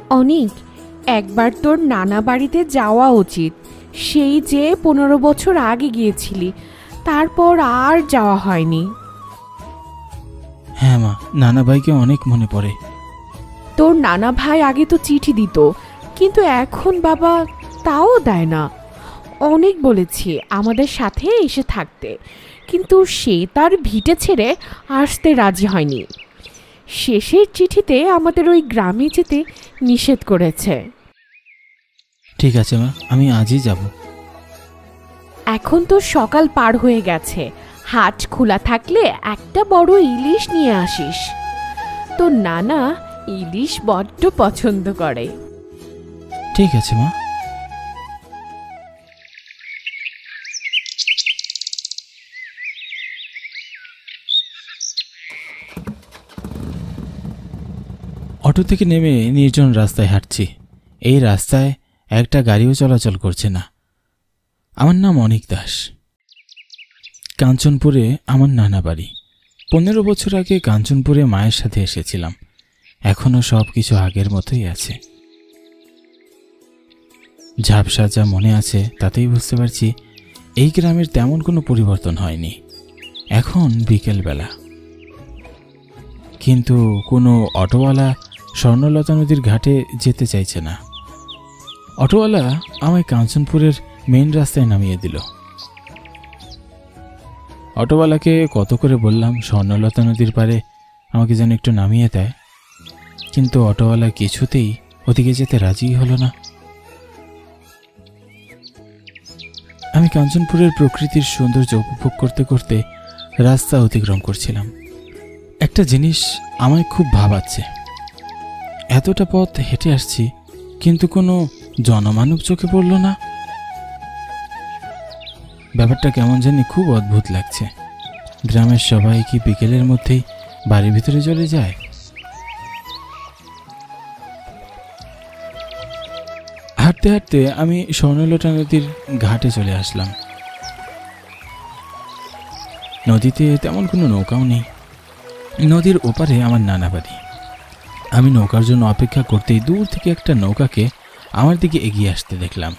অনিক, একবার তোর নানা বাড়িতে যাওয়া উচিত। সেই যে 15 বছর আগে গিয়েছিলি, তারপর আর যাওয়া হয়নি। হ্যাঁ মা, নানা ভাইকে অনেক মনে পড়ে। তোর নানা ভাই আগে তো চিঠি দিত, কিন্তু এখন বাবা তাও দেয় না। অনেক বলেছি আমাদের সাথে এসে থাকতে, কিন্তু সে তার ভিটে ছেড়ে আসতে রাজি হয়নি। শেষের চিঠিতে আমাদের ওই গ্রামে যেতে নিষেধ করেছে। ঠিক আছে মা, আমি আজই যাব। এখন তো সকাল পার হয়ে গেছে, হাট খোলা থাকলে একটা বড় ইলিশ নিয়ে আসিস। তোর নানা ইলিশ বড্ড পছন্দ করে। ঠিক আছে মা। অটো থেকে নেমে নির্জন রাস্তায় হাঁটছি। এই রাস্তায় একটা গাড়িও চলাচল করছে না। আমার নাম অনিক দাস। কাঞ্চনপুরে আমার নানা বাড়ি। 15 বছর আগে কাঞ্চনপুরে মায়ের সাথে এসেছিলাম। এখনো সব কিছু আগের মতোই আছে। ঝাপসা যা মনে আছে তাতেই বুঝতে পারছি এই গ্রামের তেমন কোনো পরিবর্তন হয়নি। এখন বিকেলবেলা, কিন্তু কোনো অটোওয়ালা স্বর্ণলতা নদীর ঘাটে যেতে চাইছে না। অটোওয়ালা আমায় কাঞ্চনপুরের মেইন রাস্তায় নামিয়ে দিল। অটোওয়ালাকে কত করে বললাম স্বর্ণলতা নদীর পারে আমাকে যেন একটু নামিয়ে দেয়, কিন্তু অটোওয়ালা কিছুতেই ওদিকে যেতে রাজি হলো না। আমি কাঞ্চনপুরের প্রকৃতির সৌন্দর্য উপভোগ করতে করতে রাস্তা অতিক্রম করছিলাম। একটা জিনিস আমায় খুব ভাবাচ্ছে। এতটা পথ হেঁটে আসছি, কিন্তু কোনো জনমানব চোখে পড়ল না। ব্যাপারটা কেমন জানি খুব অদ্ভুত লাগছে। গ্রামের সবাই কি বিকেলের মধ্যেই বাড়ির ভিতরে চলে যায়? হাঁটতে হাঁটতে আমি স্বর্ণলতা নদীর ঘাটে চলে আসলাম। নদীতে তেমন কোনো নৌকাও নেই। নদীর ওপারে আমার নানা বাড়ি। আমি নৌকার জন্য অপেক্ষা করতেই দূর থেকে একটা নৌকাকে আমার দিকে এগিয়ে আসতে দেখলাম।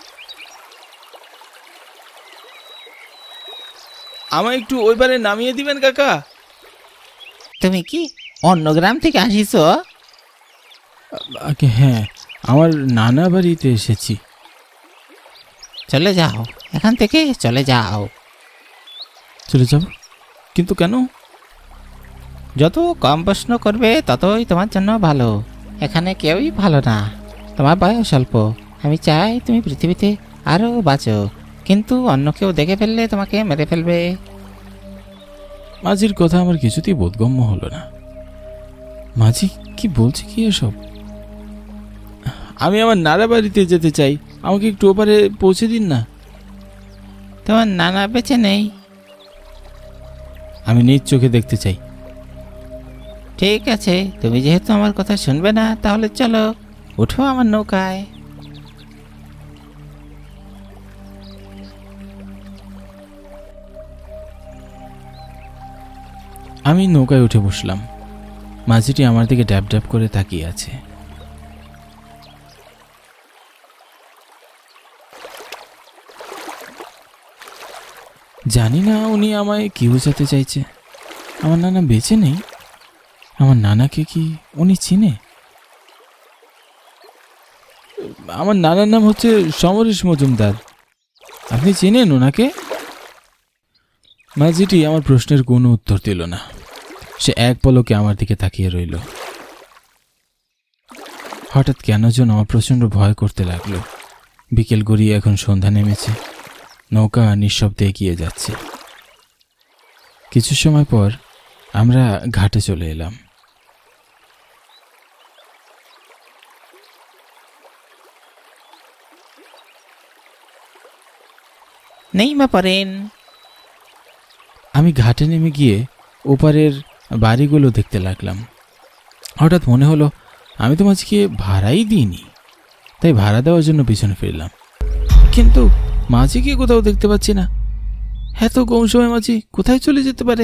আমায় একটু ওই পারে নামিয়ে দিবেন কাকা? তুমি কি অন্য গ্রাম থেকে আসিস? হ্যাঁ, আমার নানা বাড়িতে এসেছি। চলে যাও, এখান থেকে চলে যাও। চলে যাব? কিন্তু কেন? যত কম প্রশ্ন করবে ততই তোমার জন্য ভালো। এখানে কেউই ভালো না। তোমার বয়স অল্প। আমি চাই তুমি পৃথিবীতে আরও বাঁচো, কিন্তু অন্য কেউ দেখে ফেললে তোমাকে মেরে ফেলবে। মাঝির কথা আমার কিছুতেই বোধগম্য হলো না। মাঝি কি বলছে কি এসব? আমি আমার নানা বাড়িতে যেতে চাই, আমাকে একটু ওপারে পৌঁছে দিন না। তোমার নানা বেঁচে নেই। আমি নিজ চোখে দেখতে চাই। ঠিক আছে, তুমি যেহেতু আমার কথা শুনবে না, তাহলে চলো, উঠো আমার নৌকায়। আমি নৌকায় উঠে বসলাম। মাঝিটি আমার দিকে ড্যাব ড্যাব করে তাকিয়ে আছে। জানি না উনি আমায় কি বোঝাতে চাইছে। আমার নানা বেঁচে নেই? আমার নানাকে কি উনি চিনে? আমার নানার নাম হচ্ছে সমরেশ মজুমদার। আপনি চেনেন ওনাকে? মাঝিটি আমার প্রশ্নের কোনো উত্তর দিল না। সে এক পলকে আমার দিকে তাকিয়ে রইল। হঠাৎ কেন যেন আমার প্রচণ্ড ভয় করতে লাগলো। বিকেল গড়িয়ে এখন সন্ধ্যা নেমেছে। নৌকা নিঃশব্দে এগিয়ে যাচ্ছে। কিছু সময় পর আমরা ঘাটে চলে এলাম। নেই মা পড়েন। আমি ঘাটে নেমে গিয়ে ওপারের বাড়িগুলো দেখতে লাগলাম। হঠাৎ মনে হলো আমি তো মাঝিকে ভাড়াই দিইনি, তাই ভাড়া দেওয়ার জন্য পিছনে ফিরলাম। কিন্তু মাঝিকে কোথাও দেখতে পাচ্ছি না। এত কম সময় মাঝি কোথায় চলে যেতে পারে?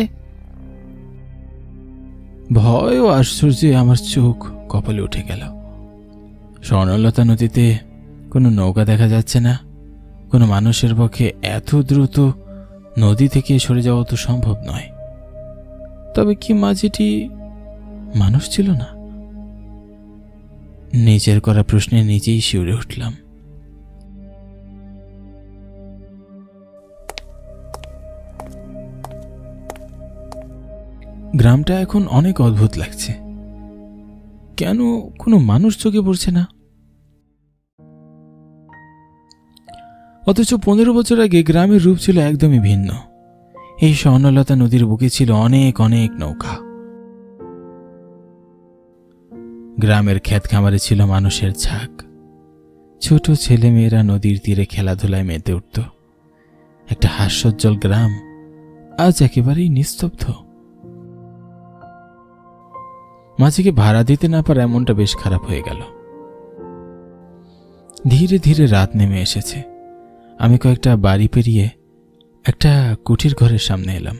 ভয় ও আশ্চর্যে আমার চোখ কপালে উঠে গেল। স্বর্ণলতা নদীতে কোনো নৌকা দেখা যাচ্ছে না। কোনো মানুষের পক্ষে এত দ্রুত নদী থেকে সরে যাওয়া তো সম্ভব নয়। তবে কি মাঝিটি মানুষ ছিল না? নিজের করা প্রশ্নে নিজেই শিউরে উঠলাম। গ্রামটা এখন অনেক অদ্ভুত লাগছে। কেন কোনো মানুষ চোখে পড়ছে না? অথচ 15 বছর আগে গ্রামের রূপ ছিল একদমই ভিন্ন। এই স্বর্ণলতা নদীর বুকে ছিল অনেক অনেক নৌকা। গ্রামের ক্ষেত খামারে ছিল মানুষের ঝাঁক। ছোট ছেলে মেয়েরা নদীর তীরে খেলাধুলায় মেতে উঠত। একটা হাস্যোজ্জ্বল গ্রাম আজ একেবারেই নিস্তব্ধ। মাঝিকে ভাড়া দিতে না পারা এমনটা বেশ খারাপ হয়ে গেল। ধীরে ধীরে রাত নেমে এসেছে। আমি কয়েকটা বাড়ি পেরিয়ে একটা কুঠির ঘরের সামনে এলাম।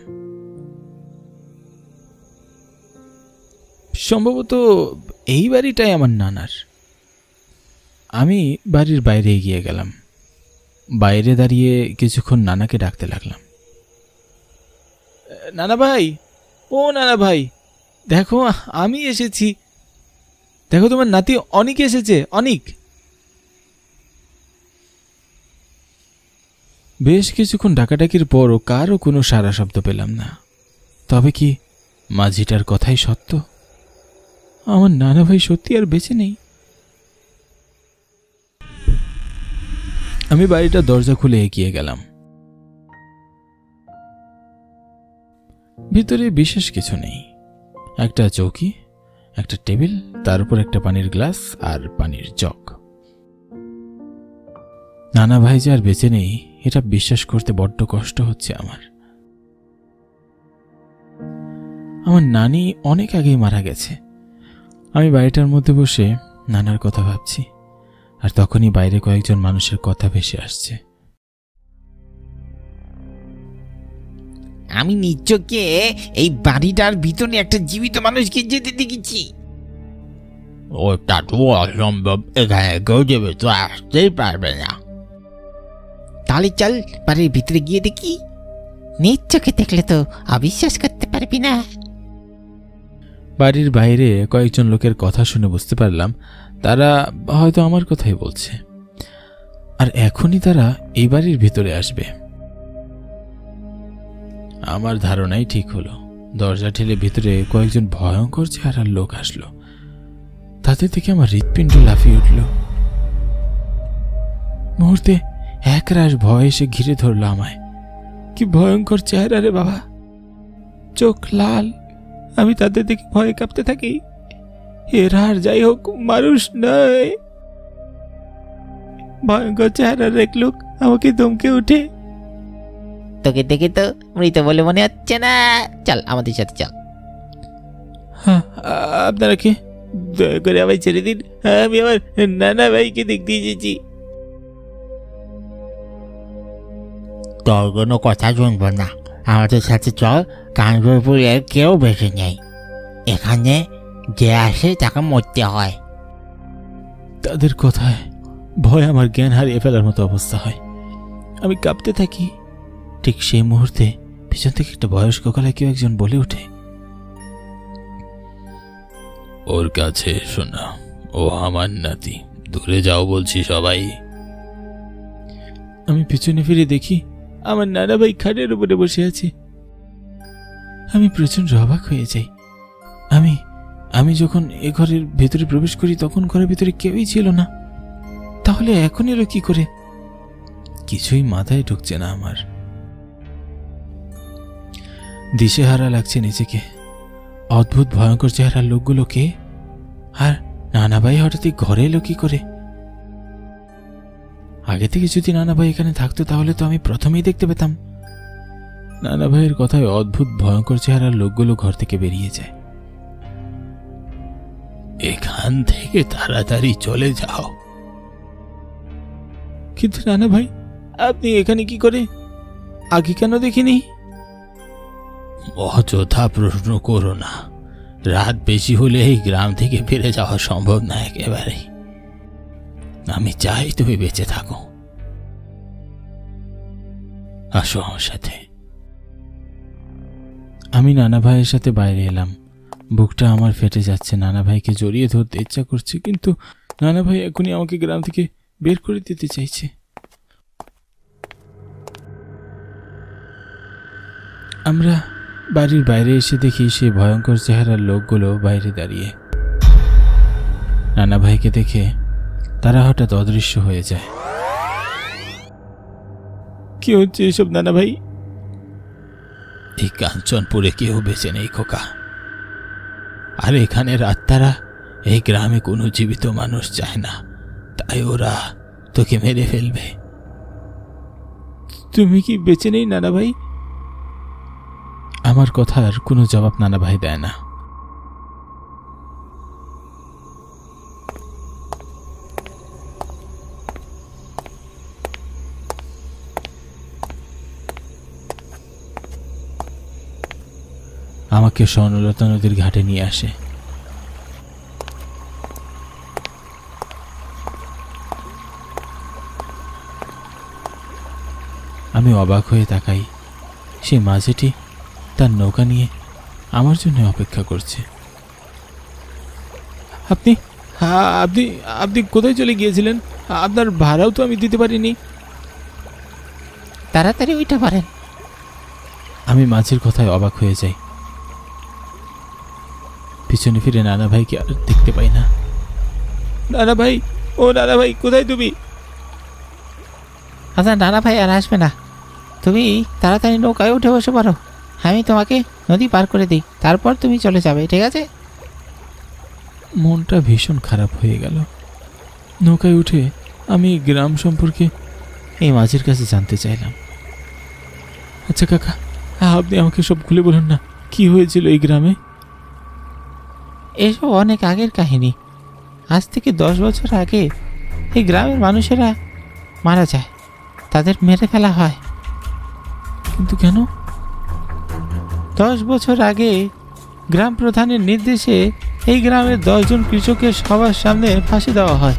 সম্ভবত এই বাড়িটাই আমার নানার। আমি বাড়ির বাইরে এগিয়ে গেলাম। বাইরে দাঁড়িয়ে কিছুক্ষণ নানাকে ডাকতে লাগলাম। নানা ভাই, ও নানা ভাই, দেখো আমি এসেছি। দেখো তোমার নাতি অনিক এসেছে। অনিক। বেশ কিছুক্ষণ ডাকাডাকির পরও কারও কোনো সাড়া শব্দ পেলাম না। তবে কি মাঝিটার কথাই সত্য? আমার নানা ভাই সত্যি আর বেঁচে নেই। আমি বাড়িটার দরজা খুলে এগিয়ে গেলাম। ভিতরে বিশেষ কিছু নেই। একটা চৌকি, একটা টেবিল, তার উপর একটা পানির গ্লাস আর পানির জগ। নানা ভাই যে আর বেঁচে নেই এটা বিশ্বাস করতে বড্ড কষ্ট হচ্ছে আমার। আমার নানি অনেক আগেই মারা গেছে। আমি বাড়িটার মধ্যে বসে নানার কথা ভাবছি, আর তখনই বাইরে কয়েকজন মানুষের কথা ভেসে আসছে। আমি নিজ চোখে এই বাড়িটার ভিতরে একটা জীবিত মানুষকে যেতে দেখেছি। ওটা তো অসম্ভব, এখানে কেউ যাবে তো আসতেই পারবে না। তাহলে চল বাড়ির ভিতরে গিয়ে দেখি। নিজ চোখে দেখলে তো অবিশ্বাস করতে পারবি না। বাড়ির বাইরে কয়েকজন লোকের কথা শুনে বুঝতে পারলাম তারা হয়তো আমার কথাই বলছে, আর এখনই তারা এই বাড়ির ভিতরে আসবে। আমার ধারণাই ঠিক হলো। দরজা ঠেলে ভিতরে কয়েকজন ভয়ঙ্কর চেহারার লোক আসলো। তাদের থেকে আমার হৃৎপিণ্ড লাফিয়ে উঠল। মুহূর্তে একরাশ ভয় এসে ঘিরে ধরল আমায়। কি ভয়ঙ্কর চেহারা রে বাবা! চোখ লাল। আমি তাদের দেখে ভয়ে কাঁপতে থাকি। এরা আর যাই হোক মানুষ নয়। ভয়ঙ্কর চেহারার এক লোক আমাকে দমকে উঠে। তোকে দেখে তো মৃত বলে মনে হচ্ছে না। চল আমাদের সাথে চল। হ্যাঁ, আপনারা কে? দয়া করে আমায় ছেড়ে দিন। আমি আমার নানা ভাইকে দেখতে এসেছি। তোর কোনো কথা শুনবো না, আমাদের সাথে চল। কাঞ্চনপুরের কেউ বেঁচে নেই, এখানে যে আসে তাকে মরতে হয়। তাদের কথায় ভয় আমার জ্ঞান হারিয়ে ফেলার মতো অবস্থা হয়। আমি কাঁপতে থাকি। ঠিক সেই মুহূর্তে পিছন থেকে একটা বয়স্ক গলায় কেউ একজন বলে ওঠে, ওর কাছে এসো না, ও আমার নাতি। দূরে যাও বলছি সবাই। আমি পিছনে ফিরে দেখি আমার নানা ভাই খাটের উপরে বসে আছে। আমি প্রচন্ড অবাক হয়ে যাই। আমি যখন এ ঘরের ভেতরে প্রবেশ করি তখন ঘরের ভিতরে কেউই ছিল না। তাহলে এখন এলো কি করে? কিছুই মাথায় ঢুকছে না আমার। দিশেহারা লাগছে নিজেকে। অদ্ভুত ভয়ঙ্কর চেহারার লোকগুলোকে, আর নানা ভাই হঠাৎই ঘরে এলো কি করে? আগে থেকে যদি নানা ভাই এখানে থাকতো তাহলে তো আমি প্রথমেই দেখতে পেতাম। নানা ভাইয়ের কথায় অদ্ভুত ভয়ঙ্কর চেহারার লোকগুলো ঘর থেকে বেরিয়ে যায়। এখান থেকে তাড়াতাড়ি চলে যাও। কিন্তু নানা ভাই, আপনি এখানে কি করে? আগে কেন দেখিনি? অযথা প্রশ্ন করো না। রাত বেশি হলে এই গ্রাম থেকে ফিরে যাওয়া সম্ভব না একেবারে। আমি চাই তুমি বেঁচে থাকো। আসো আমার সাথে। আমি নানা ভাইয়ের সাথে বাইরে এলাম। বুকটা আমার ফেটে যাচ্ছে। নানা ভাইকে জড়িয়ে ধরতে ইচ্ছা করছে, কিন্তু নানা ভাই এখনই আমাকে গ্রাম থেকে বের করে দিতে চাইছে। আমরা বাড়ির বাইরে এসে দেখি সে ভয়ঙ্কর চেহারার লোকগুলো বাইরে দাঁড়িয়ে। নানা ভাইকে দেখে তারা হঠাৎ অদৃশ্য হয়ে যায়। কি হচ্ছে এসব নানা ভাই? এই কাঞ্চনপুরে কেউ বেঁচে নেই খোকা, আর এখানের আত্মারা এই গ্রামে কোনো জীবিত মানুষ চায় না, তাই ওরা তোকে মেরে ফেলবে। তুমি কি বেঁচে নেই নানা ভাই? আমার কথার কোনো জবাব নানা ভাই দেয় না। আমাকে স্বর্ণলতা নদীর ঘাটে নিয়ে আসে। আমি অবাক হয়ে তাকাই। সেই মাঝিটি তার নৌকা নিয়ে আমার জন্য অপেক্ষা করছে। আপনি আপনি আপনি কোথায় চলে গিয়েছিলেন? আপনার ভাড়াও তো আমি দিতে পারিনি। তাড়াতাড়ি ওইটা পারেন। আমি মাঝির কথায় অবাক হয়ে যাই। পিছনে ফিরে নানা ভাইকে আর দেখতে পাই না। নানা ভাই, ও নানা ভাই, কোথায় তুমি? আপনার নানা ভাই আর আসবে না, তুমি তাড়াতাড়ি নৌকায় উঠে বসে পারো। আমি তোমাকে নদী পার করে দিই, তারপর তুমি চলে যাবে, ঠিক আছে? মনটা ভীষণ খারাপ হয়ে গেল। নৌকায় উঠে আমি গ্রাম সম্পর্কে এই মাঝির কাছে জানতে চাইলাম। আচ্ছা কাকা, আপনি আমাকে সব খুলে বলুন না, কি হয়েছিল এই গ্রামে? এসব অনেক আগের কাহিনী। আজ থেকে 10 বছর আগে এই গ্রামের মানুষেরা মারা যায়, তাদের মেরে ফেলা হয়। কিন্তু কেন? 10 বছর আগে গ্রাম প্রধানের নির্দেশে এই গ্রামের 10 জন কৃষকের সবার সামনে ফাঁসি দেওয়া হয়।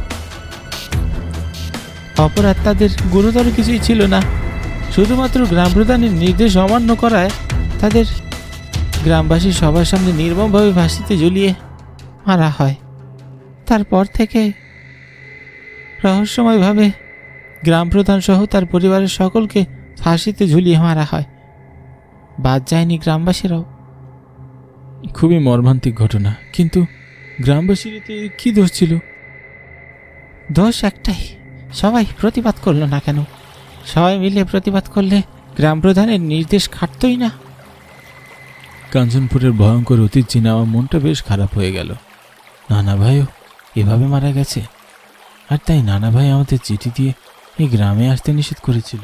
অপরাধ তাদের গুরুতর কিছুই ছিল না, শুধুমাত্র গ্রাম প্রধানের নির্দেশ অমান্য করায় তাদের গ্রামবাসী সবার সামনে নির্মমভাবে ফাঁসিতে ঝুলিয়ে মারা হয়। তারপর থেকে রহস্যময়ভাবে গ্রাম প্রধান সহ তার পরিবারের সকলকে ফাঁসিতে ঝুলিয়ে মারা হয়। বাদ যায়নি গ্রামবাসীরাও। খুবই মর্মান্তিক ঘটনা, কিন্তু গ্রামবাসীর এতে কি দোষ ছিল? দোষ একটাই, সবাই প্রতিবাদ করলো না কেন? সবাই মিলে প্রতিবাদ করলে গ্রাম প্রধানের নির্দেশ খাটতই না। কাঞ্চনপুরের ভয়ঙ্কর অতীত জেনে আমার মনটা বেশ খারাপ হয়ে গেল। নানা ভাইও এভাবে মারা গেছে, আর তাই নানা ভাই আমাদের চিঠি দিয়ে এই গ্রামে আসতে নিষেধ করেছিল।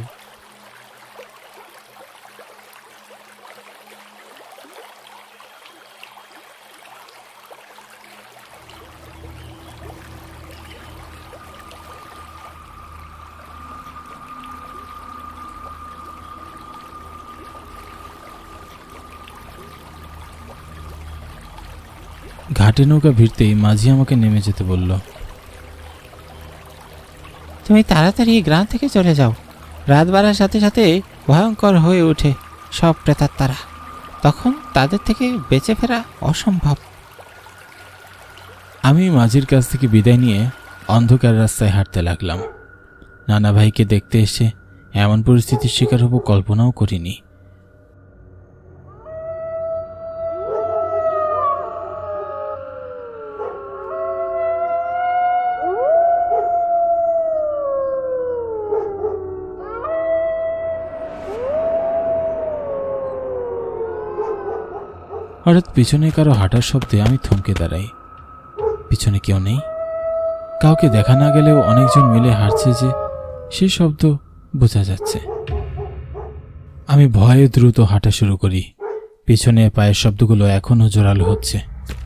ঘাটে নৌকা ভিড়তেই মাঝি আমাকে নেমে যেতে বলল। তুমি তাড়াতাড়ি এই গ্রাম থেকে চলে যাও। রাত বাড়ার সাথে সাথে ভয়ঙ্কর হয়ে ওঠে সব প্রেতাত্মারা, তখন তাদের থেকে বেঁচে ফেরা অসম্ভব। আমি মাঝির কাছ থেকে বিদায় নিয়ে অন্ধকার রাস্তায় হাঁটতে লাগলাম। নানা ভাইকে দেখতে এসে এমন পরিস্থিতির শিকার হব কল্পনাও করিনি। হঠাৎ পিছনে কারো হাঁটার শব্দে আমি থমকে দাঁড়াই। পিছনে কেউ নেই, কাউকে দেখা না গেলেও অনেকজন মিলে হাঁটছে যে সে শব্দ বোঝা যাচ্ছে। আমি ভয়ে দ্রুত হাঁটা শুরু করি। পিছনে পায়ের শব্দগুলো এখনো জোরালো হচ্ছে।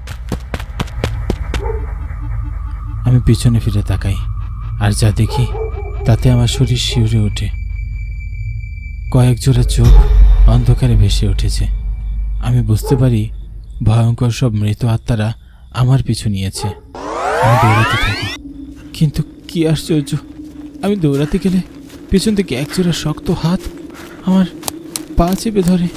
আমি পিছনে ফিরে তাকাই, আর যা দেখি তাতে আমার শরীর শিউরে ওঠে। কয়েক জোড়া চোখ অন্ধকারে ভেসে উঠেছে। আমি বুঝতে পারি ভয়ঙ্কর সব মৃত আত্মারা আমার পিছু নিয়েছে। আমি দৌড়াতে থাকি, কিন্তু কি আশ্চর্য! আমি দৌড়াতে গেলে পেছন থেকে একজোড়া শক্ত হাত আমার পা চেপে ধরে।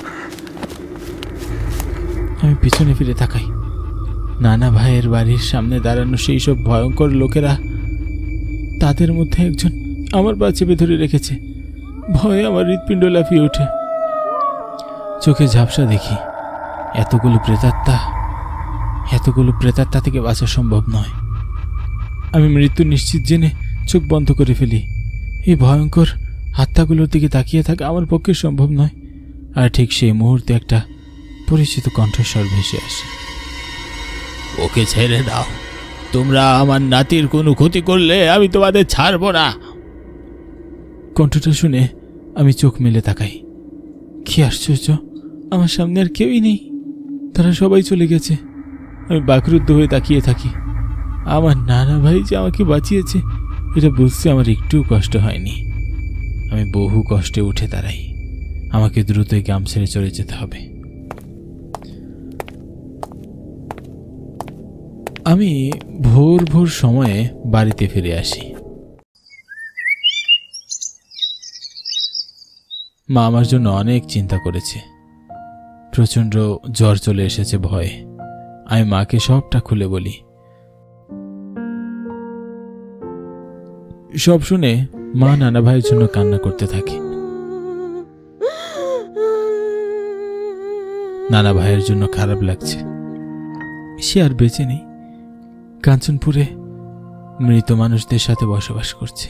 আমি পিছনে ফিরে তাকাই। নানা ভাইয়ের বাড়ির সামনে দাঁড়ানো সেই সব ভয়ঙ্কর লোকেরা, তাদের মধ্যে একজন আমার পা চেপে ধরে রেখেছে। ভয়ে আমার হৃৎপিণ্ড লাফিয়ে ওঠে। চোখে ঝাপসা দেখি। এতগুলো প্রেতাত্মা থেকে বাঁচা সম্ভব নয়। আমি মৃত্যু নিশ্চিত জেনে চোখ বন্ধ করে ফেলি। এই ভয়ঙ্কর আত্মাগুলোর দিকে তাকিয়ে থাকা আমার পক্ষে সম্ভব নয়। আর ঠিক সেই মুহূর্তে একটা পরিচিত কণ্ঠস্বর ভেসে আসে। ওকে ছেড়ে দাও, তোমরা আমার নাতির কোনো ক্ষতি করলে আমি তোমাদের ছাড়বো না। কণ্ঠটা শুনে আমি চোখ মেলে তাকাই। কি আশ্চর্য! আমার সামনে আর কেউই নেই, তারা সবাই চলে গেছে। আমি বাকরুদ্ধ হয়ে তাকিয়ে থাকি। আমার নানা ভাই যে আমাকে বাঁচিয়েছে এটা বুঝতে আমার একটুও কষ্ট হয়নি। আমি বহু কষ্টে উঠে দাঁড়াই। আমাকে দ্রুতই গ্রাম ছেড়ে চলে যেতে হবে। আমি ভোর ভোর সময়ে বাড়িতে ফিরে আসি। মা আমার জন্য অনেক চিন্তা করেছে। প্রচণ্ড জ্বর চলে এসেছে ভয়ে। আমি মাকে সবটা খুলে বলি। সব শুনে মা নানা ভাইয়ের জন্য কান্না করতে থাকে। নানা ভাইয়ের জন্য খারাপ লাগছে। সে আর বেঁচে নেই, কাঞ্চনপুরে মৃত মানুষদের সাথে বসবাস করছে।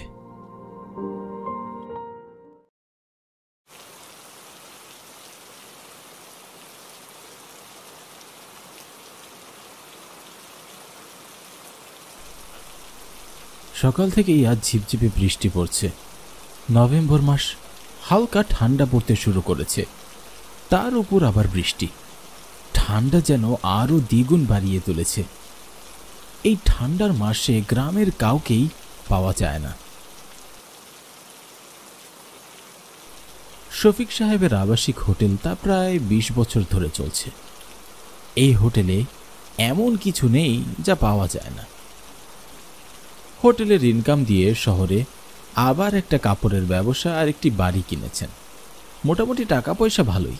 সকাল থেকেই আজ ঝিপঝিপে বৃষ্টি পড়ছে। নভেম্বর মাস, হালকা ঠান্ডা পড়তে শুরু করেছে। তার উপর আবার বৃষ্টি। ঠান্ডা যেন আরো দ্বিগুণ বাড়িয়ে তুলেছে। এই ঠান্ডার মাসে গ্রামের কাউকেই পাওয়া যায় না। শফিক সাহেবের আবাসিক হোটেল তা প্রায় 20 বছর ধরে চলছে। এই হোটেলে এমন কিছু নেই যা পাওয়া যায় না। হোটেলের ইনকাম দিয়ে শহরে আবার একটা কাপড়ের ব্যবসা আর একটি বাড়ি কিনেছেন। মোটামুটি টাকা পয়সা ভালোই।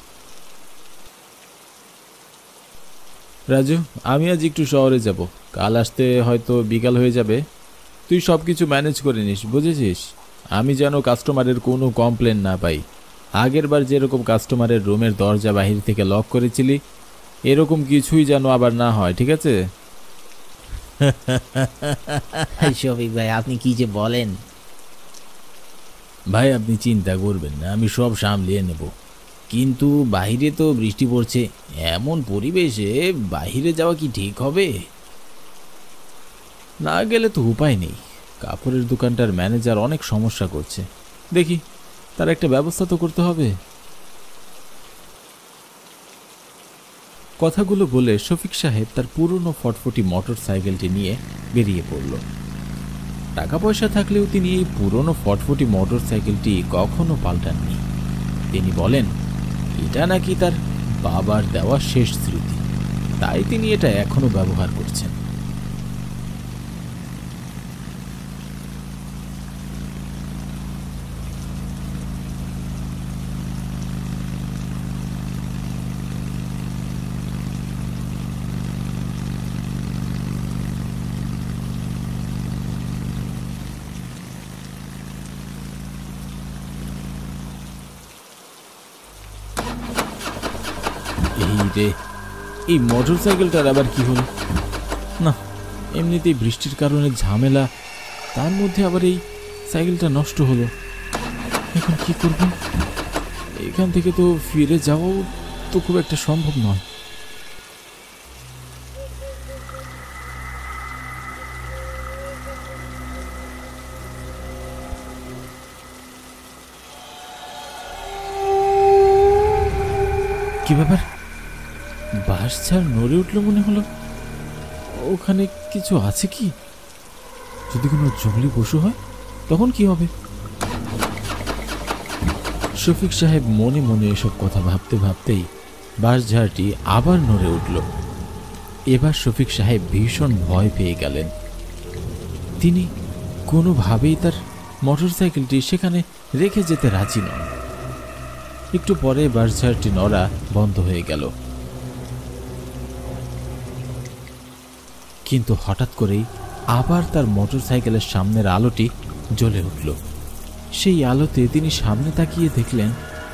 রাজু, আমি আজ একটু শহরে যাব। কাল আসতে হয়তো বিকাল হয়ে যাবে। তুই সব কিছু ম্যানেজ করে নিস, বুঝেছিস? আমি যেন কাস্টমারের কোনো কমপ্লেন না পাই। আগের বার যেরকম কাস্টমারের রুমের দরজা বাহির থেকে লক করেছিলি, এরকম কিছুই যেন আবার না হয়, ঠিক আছে? শফিক ভাই, আপনি কি যে বলেন! ভাই, আপনি চিন্তা করবেন না, আমি সব সামলিয়ে নেব। কিন্তু বাইরে তো বৃষ্টি পড়ছে, এমন পরিবেশে বাইরে যাওয়া কি ঠিক হবে? না গেলে তো উপায় নেই। কাপড়ের দোকানটার ম্যানেজার অনেক সমস্যা করছে। দেখি, তার একটা ব্যবস্থা তো করতে হবে। কথাগুলো বলে শফিক সাহেব তার পুরনো ফটফটি মোটর সাইকেলটি নিয়ে বেরিয়ে পড়ল। টাকা পয়সা থাকলেও তিনি এই পুরনো ফটফটি মোটর সাইকেলটি কখনো পাল্টাননি। তিনি বলেন এটা নাকি তার বাবার দেওয়া শেষ স্মৃতি, তাই তিনি এটা এখনো ব্যবহার করছেন। এই মোটর সাইকেলটার আবার কি হলো? না, এমনিতেই বৃষ্টির কারণে ঝামেলা, তার মধ্যে আবার এই সাইকেলটা নষ্ট হলো। এখন কি করব? এখান থেকে তো ফিরে যাওয়াও তো খুব একটা সম্ভব নয়। কি ব্যাপার? বাঁশঝাড় নড়ে উঠল মনে হলো। ওখানে কিছু আছে কি? যদি কোনো জঙ্গলি পশু হয় তখন কি হবে? শফিক সাহেব মনে মনে এসব কথা ভাবতে ভাবতেই বাঁশঝাড়টি আবার নড়ে উঠল। এবার শফিক সাহেব ভীষণ ভয় পেয়ে গেলেন। তিনি কোনোভাবেই তার মোটরসাইকেলটি সেখানে রেখে যেতে রাজি নন। একটু পরে বাসঝাড়টি নড়া বন্ধ হয়ে গেল, কিন্তু হঠাৎ করেই আবার তার মোটরসাইকেলের সামনের আলোটি জ্বলে উঠল। সেই আলোতে তিনি সামনে তাকিয়ে দেখলেন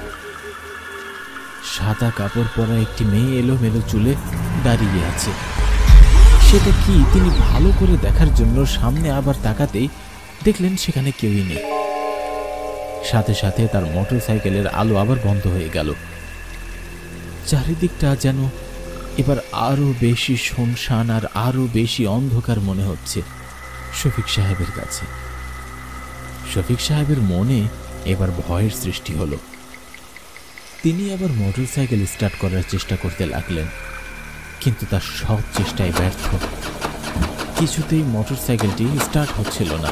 সাদা কাপড় পরা একটি মেয়ে এলোমেলো চুলে দাঁড়িয়ে আছে। সেটা কি তিনি ভালো করে দেখার জন্য সামনে আবার তাকাতেই দেখলেন সেখানে কেউই নেই। সাথে সাথে তার মোটরসাইকেলের আলো আবার বন্ধ হয়ে গেল। চারিদিকটা যেন এবার আরো বেশি শুনশান আর আরো বেশি অন্ধকার মনে হচ্ছে শফিক সাহেবের কাছে। শফিক সাহেবের মনে এবার ভয়ের সৃষ্টি হলো। তিনি আবার মোটরসাইকেল স্টার্ট করার চেষ্টা করতে লাগলেন, কিন্তু তার সব চেষ্টায় ব্যর্থ। কিছুতেই মোটরসাইকেলটি স্টার্ট হচ্ছিল না।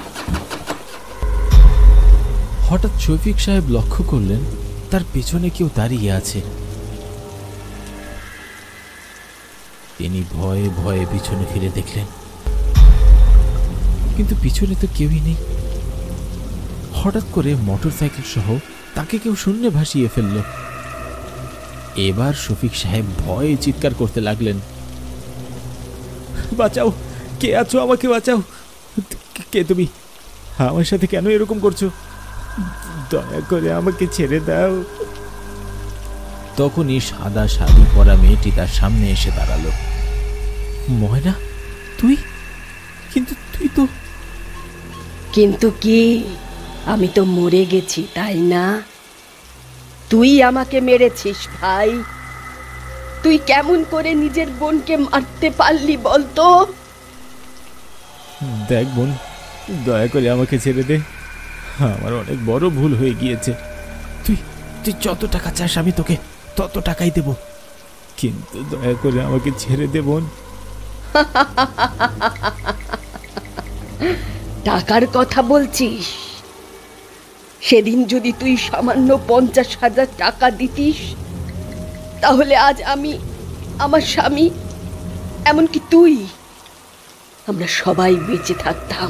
হঠাৎ শফিক সাহেব লক্ষ্য করলেন তার পেছনে কেউ দাঁড়িয়ে আছে। তিনি ভয়ে ভয়ে পিছনে ফিরে দেখলেন, কিন্তু পিছনে তো কেউই নেই। হঠাৎ করে মোটরসাইকেল সহ তাকে কেউ শূন্যে ভাসিয়ে ফেলল। এবার শফিক সাহেব ভয়ে চিৎকার করতে লাগলেন, বাঁচাও, কে আছো, আমাকে বাঁচাও, কে তুমি, আমার সাথে কেন এরকম করছো, দয়া করে আমাকে ছেড়ে দাও। তখনই সাদা শাড়ি পরা মেয়েটি তার সামনে এসে দাঁড়ালো। ময়না, তুই? কিন্তু তুই তো। কিন্তু কি, আমি তো মরে গেছি, তাই না? তুই আমাকে মেরেছিস ভাই। তুই কেমন করে নিজের বোনকে মারতে পারলি বলতো? দেখ বোন, দয়া করে আমাকে ছেড়ে দে, আমার অনেক বড় ভুল হয়ে গিয়েছে। তুই তুই যত টাকা চাস আমি তোকে তত টাকাই দেব, কিন্তু দয়া করে আমাকে ছেড়ে দে বোন। টাকার কথা বলছিস? সেদিন যদি তুই সামান্য 50,000 টাকা দিতিস, তাহলে আজ আমি, আমার স্বামী, এমনকি তুই, আমরা সবাই বেঁচে থাকতাম।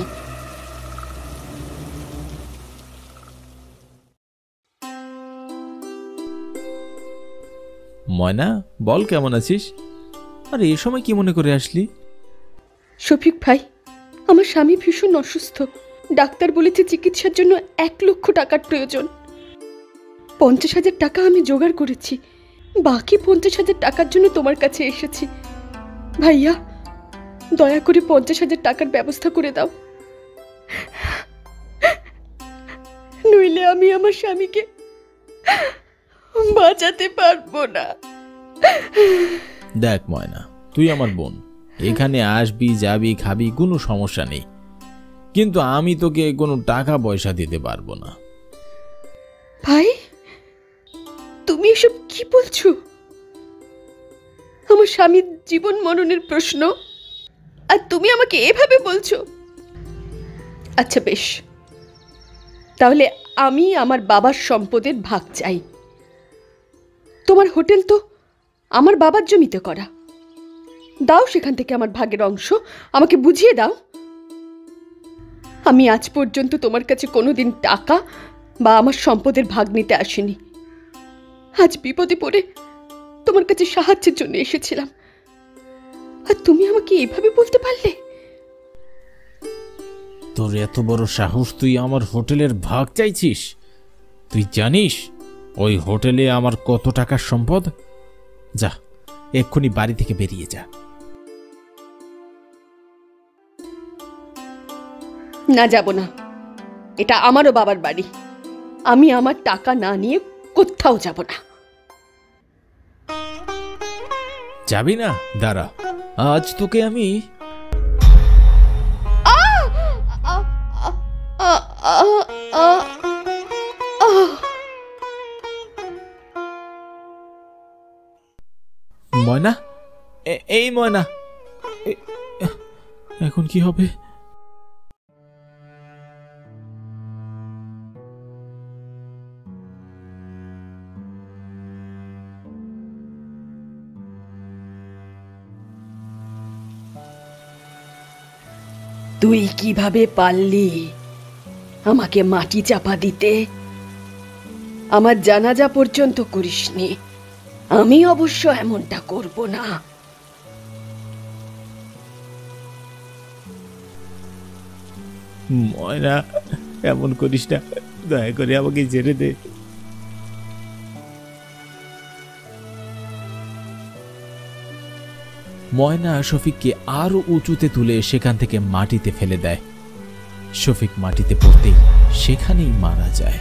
ময়না, বল কেমন আছিস? আর এই সময় কি মনে করে আসলি? শফিক ভাই, আমার স্বামী ভীষণ অসুস্থ। ডাক্তার বলেছে চিকিৎসার জন্য 1 লক্ষ টাকার প্রয়োজন। 50,000 টাকা আমি জোগাড় করেছি, বাকি 50,000 টাকার জন্য তোমার কাছে এসেছি। ভাইয়া, দয়া করে 50,000 টাকার ব্যবস্থা করে দাও, নইলে আমি আমার স্বামীকে বাঁচাতে পারবো না। দেখ ময়না, তুই আমার বোন, এখানে আসবি যাবি খাবি কোনো সমস্যা নেই, কিন্তু আমি তোকে কোনো টাকা পয়সা দিতে পারবো না। ভাই, তুমি এসব কি বলছো? আমার স্বামীর জীবন মরণের প্রশ্ন, আর তুমি আমাকে এভাবে বলছো? আচ্ছা বেশ, তাহলে আমি আমার বাবার সম্পদের ভাগ চাই। তোমার হোটেল তো আমার বাবার জমিতে করা, দাও সেখান থেকে আমার ভাগের অংশ, আমাকে বুঝিয়ে দাও। আমি আজ পর্যন্ত তোমার কাছে কোনোদিন টাকা বা আমার সম্পদের ভাগ নিতে আসিনি। আজ বিপদে পড়ে তোমার কাছে সাহায্যের জন্য এসেছিলাম, আর তুমি আমাকে এভাবে বলতে পারলে? তোর এত বড় সাহস, তুই আমার হোটেলের ভাগ চাইছিস? তুই জানিস ওই হোটেলে আমার কত টাকার সম্পদ? যা, এক্ষুনি বাড়ি থেকে বেরিয়ে যা। না, যাব না। এটা আমারও বাবার বাড়ি, আমি আমার টাকা না নিয়ে কোথাও যাব না। যাবি না? দাঁড়া, আজ তোকে আমি। ময়না, এই ময়না, এখন কি হবে? তুই কিভাবে পারলি আমাকে মাটি চাপা দিতে? আমার জানাজা পর্যন্ত করিসনি। আমি অবশ্য এমনটা করব না। ময়না, এমন করিস না, দয়া করে আমাকে ছেড়ে দে। ময়না শফিককে আরো উঁচুতে তুলে সেখান থেকে মাটিতে ফেলে দেয়। শফিক মাটিতে পড়তেই সেখানেই মারা যায়।